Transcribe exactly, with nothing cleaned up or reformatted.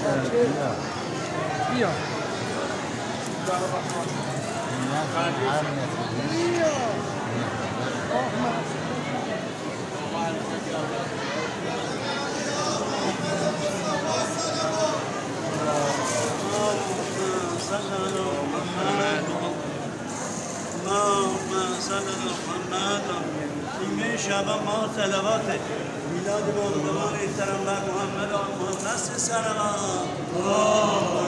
بیا بیا این شب ما صلوات میلاد مردمان احترام بر محمد و محمد صلوات